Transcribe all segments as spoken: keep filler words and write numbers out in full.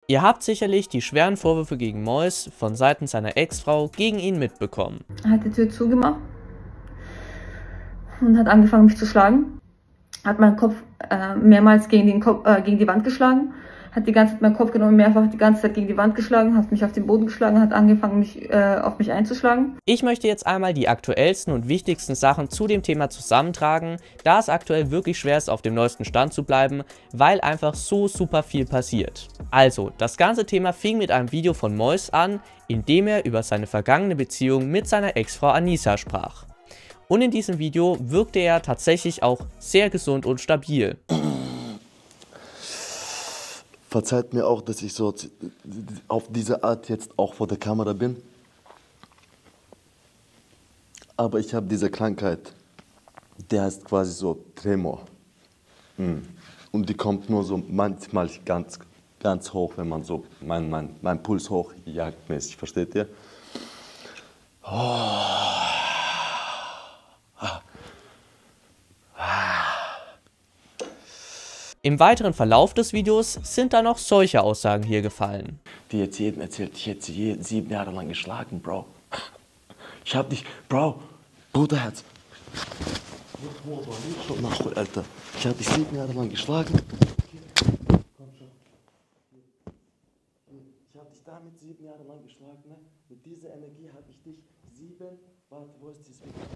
Ihr habt sicherlich die schweren Vorwürfe gegen Mois von Seiten seiner Ex-Frau gegen ihn mitbekommen. Er hat die Tür zugemacht und hat angefangen, mich zu schlagen. Hat meinen Kopf äh, mehrmals gegen, den Kopf, äh, gegen die Wand geschlagen. Hat die ganze Zeit meinen Kopf genommen, mehrfach die ganze Zeit gegen die Wand geschlagen, hat mich auf den Boden geschlagen, hat angefangen, mich, äh, auf mich einzuschlagen. Ich möchte jetzt einmal die aktuellsten und wichtigsten Sachen zu dem Thema zusammentragen, da es aktuell wirklich schwer ist, auf dem neuesten Stand zu bleiben, weil einfach so super viel passiert. Also, das ganze Thema fing mit einem Video von Mois an, in dem er über seine vergangene Beziehung mit seiner Ex-Frau Anissa sprach. Und in diesem Video wirkte er tatsächlich auch sehr gesund und stabil. Verzeiht mir auch, dass ich so auf diese Art jetzt auch vor der Kamera bin. Aber ich habe diese Krankheit, der heißt quasi so Tremor. Und die kommt nur so manchmal ganz, ganz hoch, wenn man so mein, mein, mein Puls hoch jagdmäßig, versteht ihr? Oh. Im weiteren Verlauf des Videos sind dann noch solche Aussagen hier gefallen. Die jetzt jedem erzählt, ich hätte sie sieben Jahre lang geschlagen, Bro. Ich hab dich, Bro, Bruderherz. Alter, ich hab dich sieben Jahre lang geschlagen. Komm schon. Ich hab dich damit sieben Jahre lang geschlagen, ne? Mit dieser Energie hab ich dich sieben, warte, wo ist dieses Video?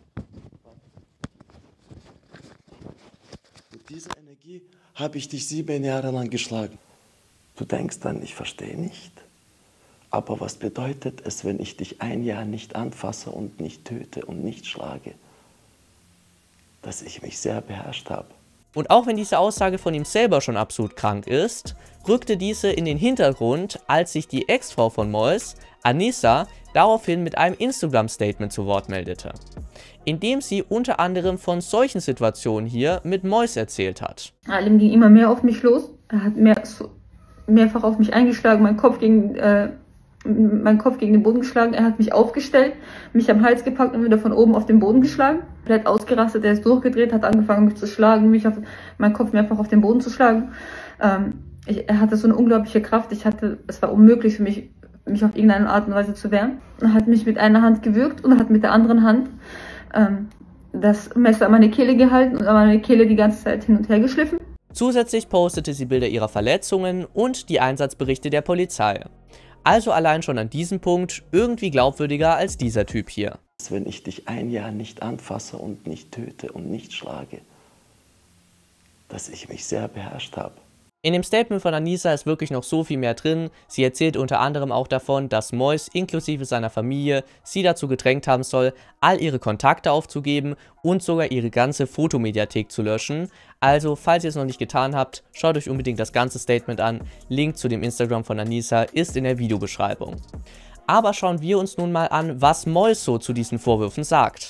Mit dieser Energie habe ich dich sieben Jahre lang geschlagen. Du denkst dann, ich verstehe nicht. Aber was bedeutet es, wenn ich dich ein Jahr nicht anfasse und nicht töte und nicht schlage? Dass ich mich sehr beherrscht habe. Und auch wenn diese Aussage von ihm selber schon absolut krank ist, rückte diese in den Hintergrund, als sich die Ex-Frau von Mois, Anissa, daraufhin mit einem Instagram-Statement zu Wort meldete, in dem sie unter anderem von solchen Situationen hier mit Mois erzählt hat. Alim ging immer mehr auf mich los. Er hat mehr, so, mehrfach auf mich eingeschlagen, meinen Kopf, gegen, äh, meinen Kopf gegen den Boden geschlagen. Er hat mich aufgestellt, mich am Hals gepackt und wieder von oben auf den Boden geschlagen. Er hat ausgerastet, er ist durchgedreht, hat angefangen mich zu schlagen, mich auf meinen Kopf mehrfach auf den Boden zu schlagen. Ähm, ich, er hatte so eine unglaubliche Kraft. Ich hatte, es war unmöglich für mich, mich auf irgendeine Art und Weise zu wehren. Er hat mich mit einer Hand gewürgt und hat mit der anderen Hand ähm, das Messer an meine Kehle gehalten und an meine Kehle die ganze Zeit hin und her geschliffen. Zusätzlich postete sie Bilder ihrer Verletzungen und die Einsatzberichte der Polizei. Also allein schon an diesem Punkt irgendwie glaubwürdiger als dieser Typ hier. Wenn ich dich ein Jahr nicht anfasse und nicht töte und nicht schlage, dass ich mich sehr beherrscht habe. In dem Statement von Anissa ist wirklich noch so viel mehr drin. Sie erzählt unter anderem auch davon, dass Mois inklusive seiner Familie sie dazu gedrängt haben soll, all ihre Kontakte aufzugeben und sogar ihre ganze Fotomediathek zu löschen. Also, falls ihr es noch nicht getan habt, schaut euch unbedingt das ganze Statement an. Link zu dem Instagram von Anissa ist in der Videobeschreibung. Aber schauen wir uns nun mal an, was Mois so zu diesen Vorwürfen sagt.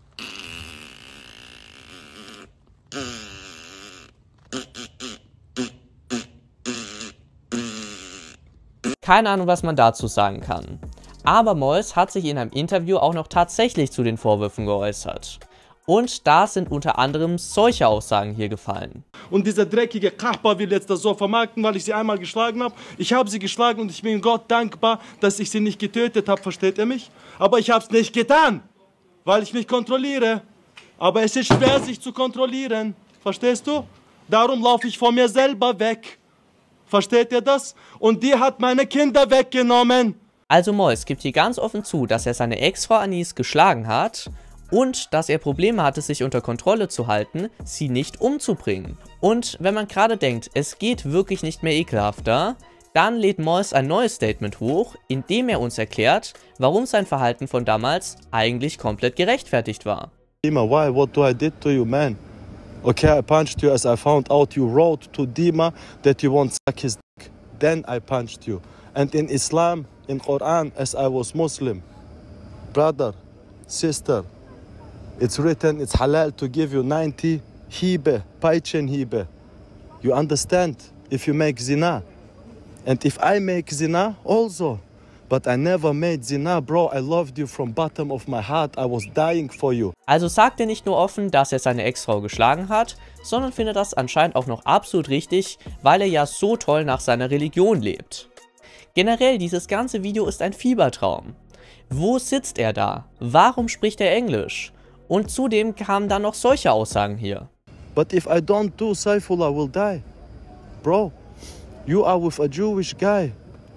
Keine Ahnung, was man dazu sagen kann. Aber Mois hat sich in einem Interview auch noch tatsächlich zu den Vorwürfen geäußert. Und da sind unter anderem solche Aussagen hier gefallen. Und dieser dreckige Kahpa will jetzt das so vermarkten, weil ich sie einmal geschlagen habe. Ich habe sie geschlagen und ich bin Gott dankbar, dass ich sie nicht getötet habe, versteht ihr mich? Aber ich habe es nicht getan, weil ich mich kontrolliere. Aber es ist schwer, sich zu kontrollieren, verstehst du? Darum laufe ich von mir selber weg. Versteht ihr das? Und die hat meine Kinder weggenommen. Also Mois gibt hier ganz offen zu, dass er seine Ex-Frau Anis geschlagen hat und dass er Probleme hatte, sich unter Kontrolle zu halten, sie nicht umzubringen. Und wenn man gerade denkt, es geht wirklich nicht mehr ekelhafter, dann lädt Mois ein neues Statement hoch, in dem er uns erklärt, warum sein Verhalten von damals eigentlich komplett gerechtfertigt war. Dima, why? What do I did to you, man? Okay, I punched you as I found out you wrote to Dima that you won't suck his dick. Then I punched you. And in Islam, in Quran, as I was Muslim, brother, sister, it's written, it's halal to give you ninety hibe, paichen hibe. You understand? If you make zina. And if I make zina, also, But I never made zina, bro. I loved you from bottom of my heart. I was dying for you. Also sagt er nicht nur offen, dass er seine Ex-Frau geschlagen hat, sondern findet das anscheinend auch noch absolut richtig, weil er ja so toll nach seiner Religion lebt. Generell, dieses ganze Video ist ein Fiebertraum. Wo sitzt er da? Warum spricht er Englisch? Und zudem kamen dann noch solche Aussagen hier. But if I don't do Saifullah, I will die. Bro, you are with a Jewish guy.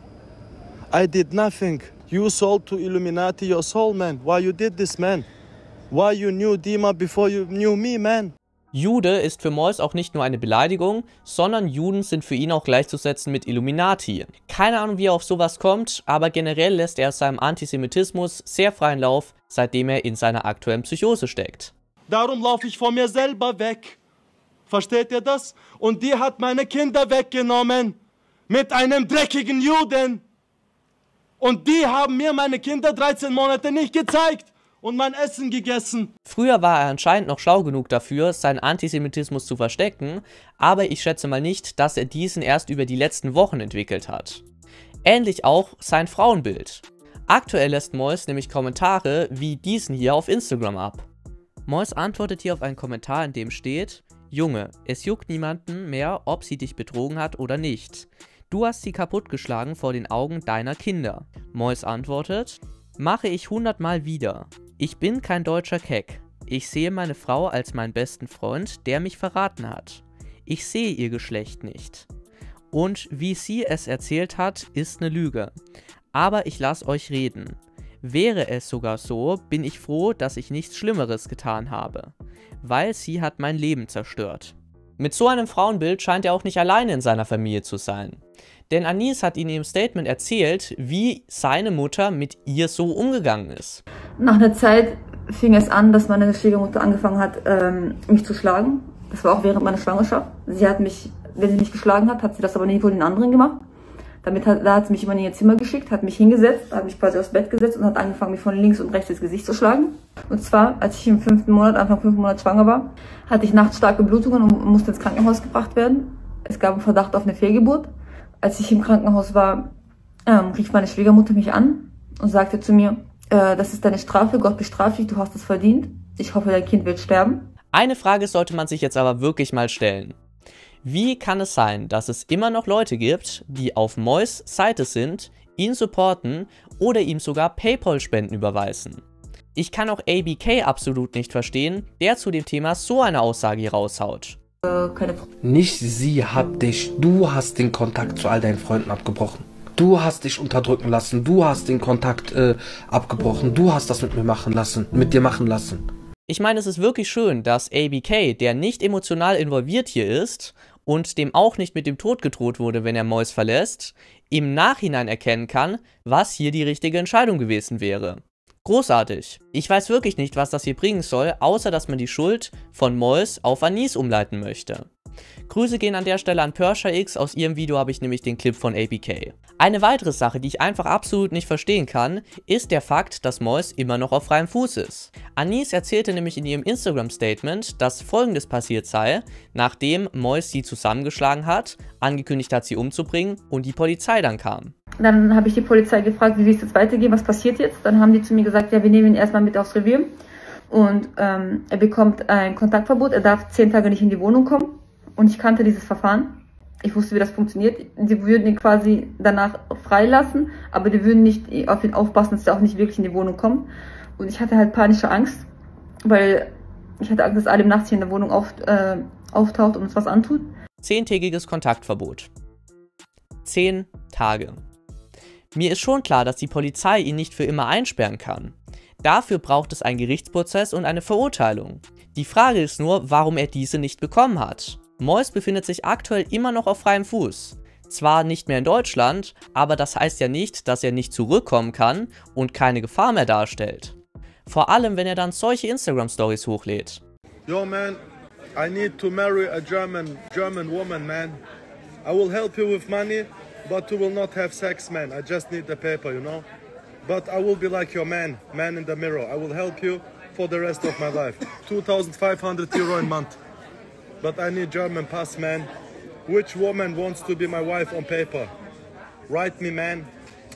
I did nothing. You sold to Illuminati your soul, man. Why you did this, man? Why you knew Dima before you knew me, man? Jude ist für Mois auch nicht nur eine Beleidigung, sondern Juden sind für ihn auch gleichzusetzen mit Illuminati. Keine Ahnung, wie er auf sowas kommt, aber generell lässt er seinem Antisemitismus sehr freien Lauf, seitdem er in seiner aktuellen Psychose steckt. Darum laufe ich von mir selber weg. Versteht ihr das? Und die hat meine Kinder weggenommen. Mit einem dreckigen Juden. Und die haben mir meine Kinder dreizehn Monate nicht gezeigt. Und mein Essen gegessen. Früher war er anscheinend noch schlau genug dafür, seinen Antisemitismus zu verstecken, aber ich schätze mal nicht, dass er diesen erst über die letzten Wochen entwickelt hat. Ähnlich auch sein Frauenbild. Aktuell lässt Mois nämlich Kommentare wie diesen hier auf Instagram ab. Mois antwortet hier auf einen Kommentar, in dem steht: Junge, es juckt niemanden mehr, ob sie dich betrogen hat oder nicht. Du hast sie kaputtgeschlagen vor den Augen deiner Kinder. Mois antwortet: Mache ich hundertmal wieder. Ich bin kein deutscher Keck. Ich sehe meine Frau als meinen besten Freund, der mich verraten hat. Ich sehe ihr Geschlecht nicht. Und wie sie es erzählt hat, ist eine Lüge. Aber ich lasse euch reden. Wäre es sogar so, bin ich froh, dass ich nichts Schlimmeres getan habe. Weil sie hat mein Leben zerstört. Mit so einem Frauenbild scheint er auch nicht alleine in seiner Familie zu sein. Denn Anis hat ihnen im Statement erzählt, wie seine Mutter mit ihr so umgegangen ist. Nach einer Zeit fing es an, dass meine Schwiegermutter angefangen hat, ähm, mich zu schlagen. Das war auch während meiner Schwangerschaft. Sie hat mich, wenn sie mich geschlagen hat, hat sie das aber nie vor den anderen gemacht. Damit hat, da hat sie mich immer in ihr Zimmer geschickt, hat mich hingesetzt, hat mich quasi aufs Bett gesetzt und hat angefangen, mich von links und rechts ins Gesicht zu schlagen. Und zwar, als ich im fünften Monat, Anfang fünften Monat schwanger war, hatte ich nachts starke Blutungen und musste ins Krankenhaus gebracht werden. Es gab einen Verdacht auf eine Fehlgeburt. Als ich im Krankenhaus war, ähm, rief meine Schwiegermutter mich an und sagte zu mir, äh, das ist deine Strafe, Gott bestraft dich, du hast es verdient. Ich hoffe, dein Kind wird sterben. Eine Frage sollte man sich jetzt aber wirklich mal stellen. Wie kann es sein, dass es immer noch Leute gibt, die auf Mois Seite sind, ihn supporten oder ihm sogar PayPal-Spenden überweisen? Ich kann auch A B K absolut nicht verstehen, der zu dem Thema so eine Aussage hier raushaut. Keine Nicht sie hat dich, du hast den Kontakt zu all deinen Freunden abgebrochen. Du hast dich unterdrücken lassen, du hast den Kontakt äh, abgebrochen, du hast das mit mir machen lassen, mit dir machen lassen. Ich meine, es ist wirklich schön, dass A B K, der nicht emotional involviert hier ist und dem auch nicht mit dem Tod gedroht wurde, wenn er Mois verlässt, im Nachhinein erkennen kann, was hier die richtige Entscheidung gewesen wäre. Großartig. Ich weiß wirklich nicht, was das hier bringen soll, außer dass man die Schuld von Mois auf Anis umleiten möchte. Grüße gehen an der Stelle an PershaX, aus ihrem Video habe ich nämlich den Clip von A B K. Eine weitere Sache, die ich einfach absolut nicht verstehen kann, ist der Fakt, dass Mois immer noch auf freiem Fuß ist. Anis erzählte nämlich in ihrem Instagram-Statement, dass Folgendes passiert sei, nachdem Mois sie zusammengeschlagen hat, angekündigt hat, sie umzubringen und die Polizei dann kam. Dann habe ich die Polizei gefragt, wie wird es jetzt weitergehen, was passiert jetzt? Dann haben die zu mir gesagt, ja, wir nehmen ihn erstmal mit aufs Revier und ähm, er bekommt ein Kontaktverbot, er darf zehn Tage nicht in die Wohnung kommen. Und ich kannte dieses Verfahren. Ich wusste, wie das funktioniert. Sie würden ihn quasi danach freilassen, aber die würden nicht auf ihn aufpassen, dass er auch nicht wirklich in die Wohnung kommt. Und ich hatte halt panische Angst, weil ich hatte Angst, dass Alim nachts hier in der Wohnung auf, äh, auftaucht und uns was antut. Zehntägiges Kontaktverbot. Zehn Tage. Mir ist schon klar, dass die Polizei ihn nicht für immer einsperren kann. Dafür braucht es einen Gerichtsprozess und eine Verurteilung. Die Frage ist nur, warum er diese nicht bekommen hat. Mois befindet sich aktuell immer noch auf freiem Fuß. Zwar nicht mehr in Deutschland, aber das heißt ja nicht, dass er nicht zurückkommen kann und keine Gefahr mehr darstellt. Vor allem, wenn er dann solche Instagram-Stories hochlädt. Yo man, I need to marry a German, German woman, man. I will help you with money, but we will not have sex, man. I just need the paper, you know? But I will be like your man, man in the mirror. I will help you for the rest of my life. two thousand five hundred euro a month. But I need German pass, man. Which woman wants to be my wife on paper? Write me, man.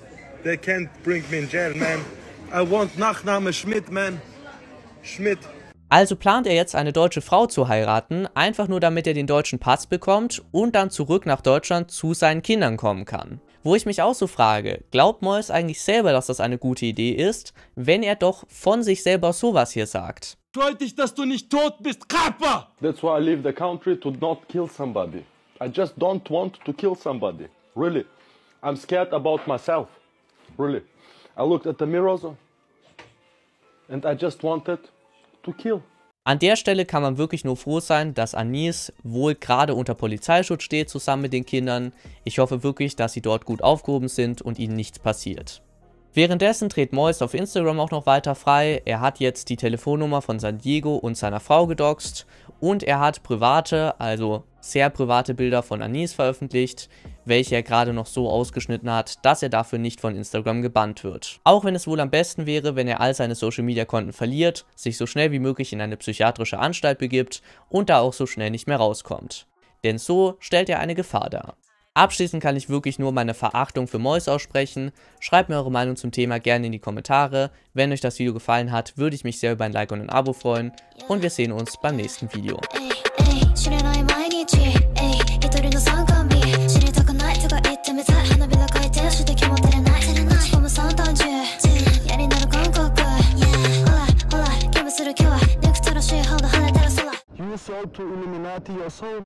They can't bring me in jail, man. I want Nachname Schmidt, man. Schmidt. Also plant er jetzt eine deutsche Frau zu heiraten, einfach nur damit er den deutschen Pass bekommt und dann zurück nach Deutschland zu seinen Kindern kommen kann. Wo ich mich auch so frage, glaubt Mois eigentlich selber, dass das eine gute Idee ist, wenn er doch von sich selber sowas hier sagt? Ich wollte dich, dass du nicht tot bist, Kappa! That's why I leave the country to not kill somebody. I just don't want to kill somebody. Really. I'm scared about myself. Really. I looked at the mirror and I just wanted to kill. An der Stelle kann man wirklich nur froh sein, dass Anis wohl gerade unter Polizeischutz steht, zusammen mit den Kindern. Ich hoffe wirklich, dass sie dort gut aufgehoben sind und ihnen nichts passiert. Währenddessen dreht Mois auf Instagram auch noch weiter frei. Er hat jetzt die Telefonnummer von San Diego und seiner Frau gedoxt und er hat private, also sehr private Bilder von Anis veröffentlicht, welche er gerade noch so ausgeschnitten hat, dass er dafür nicht von Instagram gebannt wird. Auch wenn es wohl am besten wäre, wenn er all seine Social Media Konten verliert, sich so schnell wie möglich in eine psychiatrische Anstalt begibt und da auch so schnell nicht mehr rauskommt. Denn so stellt er eine Gefahr dar. Abschließend kann ich wirklich nur meine Verachtung für Mois aussprechen. Schreibt mir eure Meinung zum Thema gerne in die Kommentare. Wenn euch das Video gefallen hat, würde ich mich sehr über ein Like und ein Abo freuen. Und wir sehen uns beim nächsten Video. You sold to Illuminati your soul.